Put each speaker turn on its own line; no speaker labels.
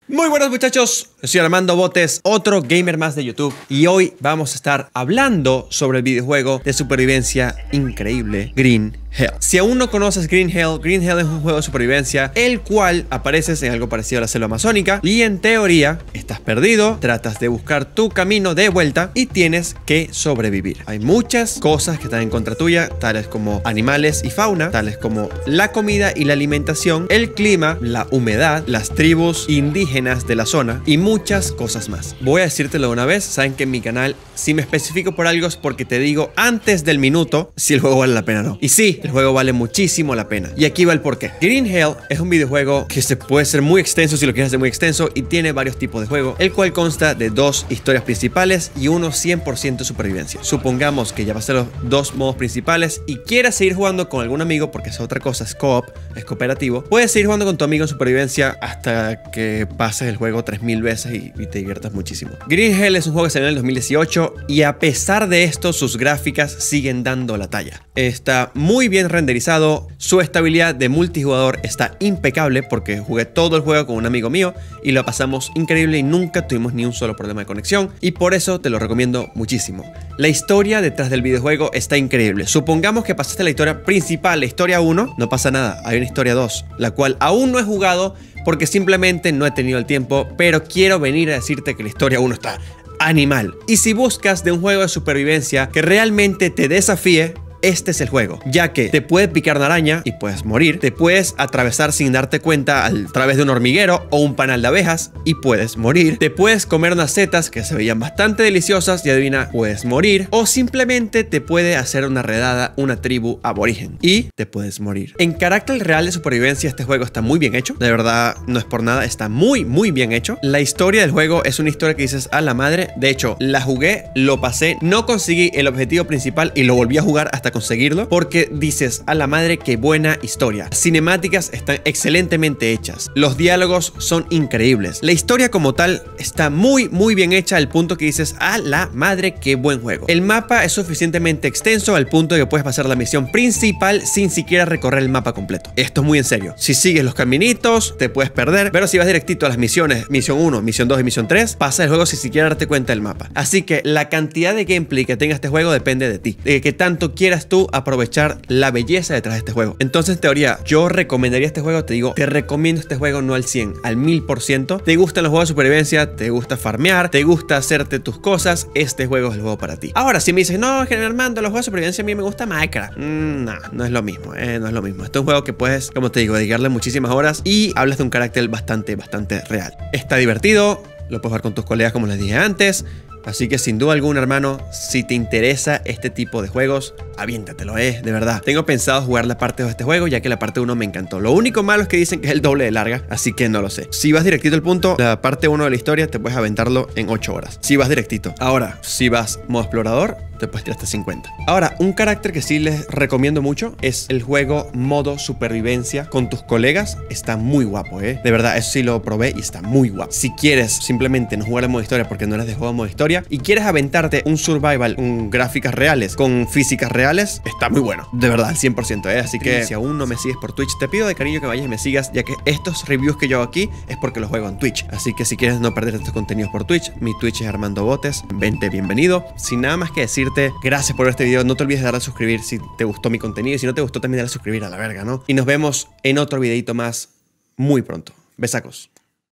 Muy buenos muchachos, soy Armando Botes, otro gamer más de YouTube, y hoy vamos a estar hablando sobre el videojuego de supervivencia increíble Green Hell. Si aún no conoces Green Hell es un juego de supervivencia el cual apareces en algo parecido a la selva amazónica y en teoría estás perdido, tratas de buscar tu camino de vuelta y tienes que sobrevivir. Hay muchas cosas que están en contra tuya, tales como animales y fauna, tales como la comida y la alimentación, el clima, la humedad, las tribus indígenas de la zona y muchas cosas más. Voy a decírtelo de una vez, saben que en mi canal si me especifico por algo es porque te digo antes del minuto si el juego vale la pena o no. Y sí, el juego vale muchísimo la pena. Y aquí va el porqué. Green Hell es un videojuego que se puede ser muy extenso si lo quieres hacer muy extenso y tiene varios tipos de juego, el cual consta de dos historias principales y uno 100% supervivencia. Supongamos que ya va a ser los dos modos principales y quieras seguir jugando con algún amigo, porque es otra cosa, es co-op, es cooperativo. Puedes seguir jugando con tu amigo en supervivencia hasta que pases el juego 3000 veces y te diviertas muchísimo. Green Hell es un juego que salió en el 2018 y a pesar de esto sus gráficas siguen dando la talla. Está muy bien renderizado, su estabilidad de multijugador está impecable porque jugué todo el juego con un amigo mío y lo pasamos increíble y nunca tuvimos ni un solo problema de conexión y por eso te lo recomiendo muchísimo. La historia detrás del videojuego está increíble. Supongamos que pasaste la historia principal, la historia 1, no pasa nada, hay una historia 2, la cual aún no he jugado porque simplemente no he tenido el tiempo, pero quiero venir a decirte que la historia 1 está animal. Y si buscas de un juego de supervivencia que realmente te desafíe, este es el juego, ya que te puede picar una araña y puedes morir, te puedes atravesar sin darte cuenta a través de un hormiguero o un panal de abejas y puedes morir, te puedes comer unas setas que se veían bastante deliciosas y adivina, puedes morir, o simplemente te puede hacer una redada una tribu aborigen y te puedes morir. En carácter real de supervivencia este juego está muy bien hecho, de verdad no es por nada, está muy bien hecho. La historia del juego es una historia que dices a la madre, de hecho la jugué, lo pasé, no conseguí el objetivo principal y lo volví a jugar hasta conseguirlo porque dices a la madre qué buena historia. Las cinemáticas están excelentemente hechas, los diálogos son increíbles, la historia como tal está muy bien hecha al punto que dices a la madre qué buen juego. El mapa es suficientemente extenso al punto de que puedes pasar la misión principal sin siquiera recorrer el mapa completo. Esto es muy en serio, si sigues los caminitos te puedes perder, pero si vas directito a las misiones, misión 1, misión 2 y misión 3, pasa el juego sin siquiera darte cuenta del mapa. Así que la cantidad de gameplay que tenga este juego depende de ti, de que tanto quieras tú aprovechar la belleza detrás de este juego. Entonces en teoría yo recomendaría este juego, te digo, te recomiendo este juego no al 100, al 1000%. Te gustan los juegos de supervivencia, te gusta farmear, te gusta hacerte tus cosas, este juego es el juego para ti. Ahora si me dices, no, Armando, los juegos de supervivencia a mí me gusta Minecraft, no es lo mismo, no es lo mismo. Este es un juego que puedes, como te digo, dedicarle muchísimas horas y hablas de un carácter bastante real. Está divertido, lo puedes jugar con tus colegas como les dije antes. Así que sin duda alguna, hermano, si te interesa este tipo de juegos, aviéntatelo, de verdad. Tengo pensado jugar la parte 2 de este juego, ya que la parte 1 me encantó. Lo único malo es que dicen que es el doble de larga, así que no lo sé. Si vas directito al punto, la parte 1 de la historia te puedes aventarlo en 8 horas. Si vas directito. Ahora, si vas modo explorador, te puedes tirar hasta 50. Ahora, un carácter que sí les recomiendo mucho es el juego modo supervivencia con tus colegas. Está muy guapo, De verdad, eso sí lo probé y está muy guapo. Si quieres simplemente no jugar en modo historia porque no eres de juego en modo historia y quieres aventarte un survival, un gráficas reales con físicas reales, está muy bueno. De verdad, al 100%, Así que si aún no me sigues por Twitch, te pido de cariño que vayas y me sigas, ya que estos reviews que yo hago aquí es porque los juego en Twitch. Así que si quieres no perder estos contenidos por Twitch, mi Twitch es Armando Botes. Vente, bienvenido. Sin nada más que decir, gracias por ver este video, no te olvides de darle a suscribir si te gustó mi contenido y si no te gustó también dale a suscribir a la verga, ¿no? Y nos vemos en otro videito más muy pronto. Besacos.